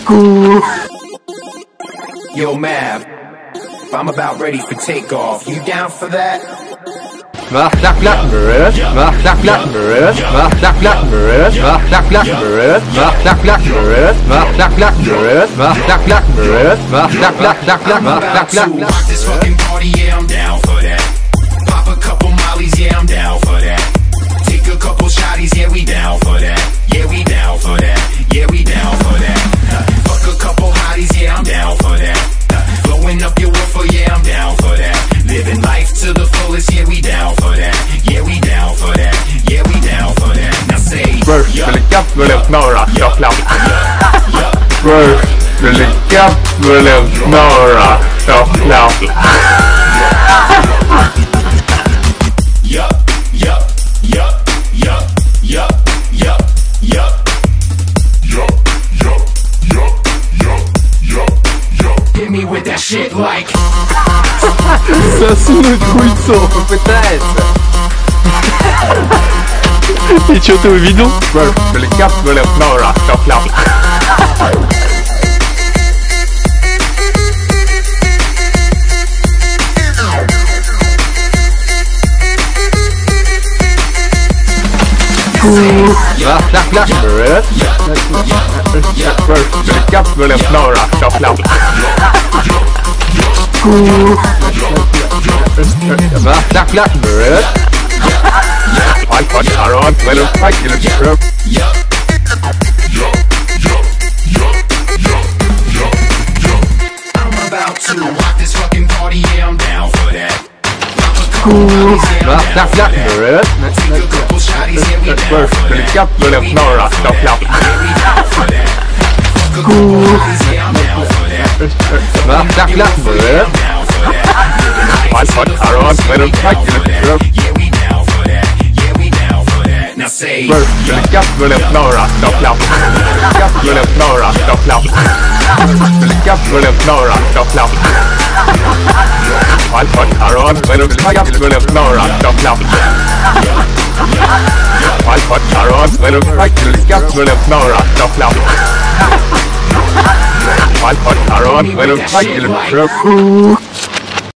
Yo, Mav, I'm about ready for takeoff. You down for that? Mach klack klack Murr, mach klack klack Murr, mach klack klack Murr, mach klack klack Murr, mach klack klack Murr, mach klack klack Murr, mach klack klack Murr, mach klack klack klack klack, mach klack klack. Rock this fucking party, yeah, I'm down for that. Pop a couple mollies, yeah, I'm down for that. Take a couple shotties, yeah, we down for that. Yeah, we down for that. Yeah, we down for that. Fuck a couple hotties, yeah, I'm down for that. Blowing up your woofer, yeah, I'm down for that. Living life to the fullest, yeah, we down for that. Yeah, we down for that. Yeah, we down for that. Now say, Lyckas med att snöra kropplan. Lyckas med att snöra kropplan. Yup, yup, yup, yup, yup, yup, yup. Hit me with that shit like. Засунуть хуйцо попытается. И что ты увидел? Lyckas med att snöra kropplan. Mach klack klack Murr, lyckas med att snöra kropplan. Mach klack klack Murr. iPod Aron, med en fucking I'm about to rock this fucking party, yeah, I'm down for that. Mach klack klack Murr. Lyckas med att snöra kropplan. Mach klack klack Murr. iPod Aron, med en fucking lyckas med att snöra kropplan. Lyckas med att snöra kropplan. Lyckas med att snöra kropplan. iPod Aron, med en lyckas med att snöra kropplan. iPod Aron, med en lyckas med att snöra kropplan. iPod Aron, med en